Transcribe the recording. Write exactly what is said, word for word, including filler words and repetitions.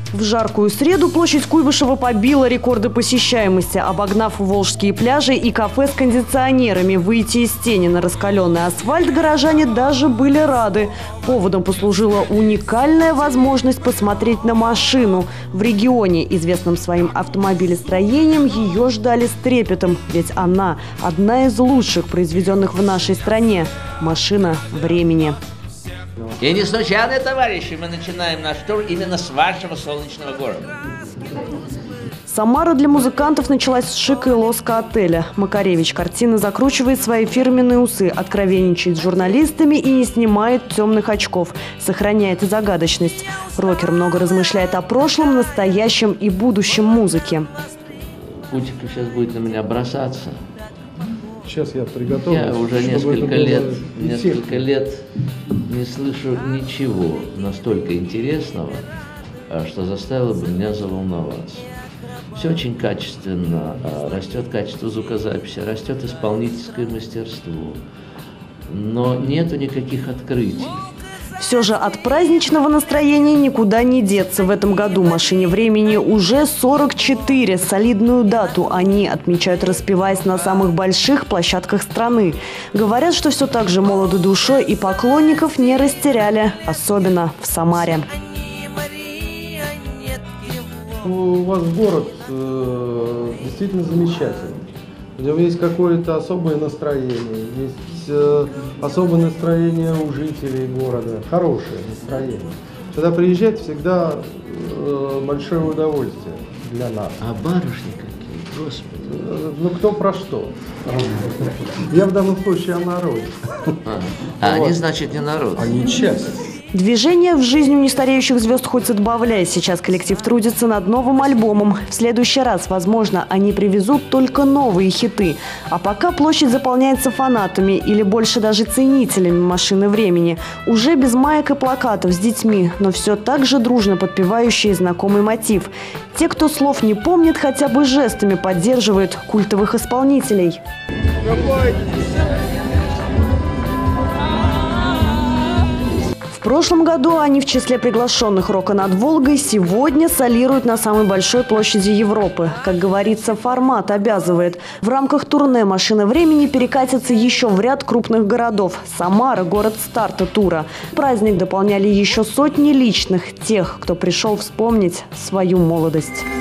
В жаркую среду площадь Куйбышева побила рекорды посещаемости, обогнав волжские пляжи и кафе с кондиционерами. Выйти из тени на раскаленный асфальт горожане даже были рады. Поводом послужила уникальная возможность посмотреть на машину. В регионе, известном своим автомобилестроением, ее ждали с трепетом, ведь она одна из лучших, произведенных в нашей стране. Машина времени. И не случайно, товарищи, мы начинаем наш тур именно с вашего солнечного города. Самара для музыкантов началась с шика и лоска отеля. Макаревич картина закручивает свои фирменные усы, откровенничает с журналистами и не снимает темных очков. Сохраняет загадочность. Рокер много размышляет о прошлом, настоящем и будущем музыки. Путика сейчас будет на меня бросаться. Сейчас я приготовлю. Я уже несколько лет, несколько лет не слышу ничего настолько интересного, что заставило бы меня заволноваться. Все очень качественно, растет качество звукозаписи, растет исполнительское мастерство, но нету никаких открытий. Все же от праздничного настроения никуда не деться. В этом году «Машине времени» уже сорок четыре. Солидную дату они отмечают, распеваясь на самых больших площадках страны. Говорят, что все так же молоды душой и поклонников не растеряли, особенно в Самаре. У вас город э, действительно замечательный. В нем есть какое-то особое настроение, есть э, особое настроение у жителей города, хорошее настроение. Когда приезжать, всегда э, большое удовольствие для нас. А барышни какие, господи. Э, ну кто про что? Я в данном случае о народе. А, а они, значит, не народ. Они часть. Движение в жизнь у нестареющих звезд хоть отбавляй. Сейчас коллектив трудится над новым альбомом. В следующий раз, возможно, они привезут только новые хиты. А пока площадь заполняется фанатами или больше даже ценителями «Машины времени». Уже без маек и плакатов с детьми, но все так же дружно подпевающие знакомый мотив. Те, кто слов не помнит, хотя бы жестами поддерживают культовых исполнителей. В прошлом году они в числе приглашенных «Рока над Волгой» сегодня солируют на самой большой площади Европы. Как говорится, формат обязывает. В рамках турне «Машина времени» перекатятся еще в ряд крупных городов. Самара – город старта тура. Праздник дополняли еще сотни личных, тех, кто пришел вспомнить свою молодость.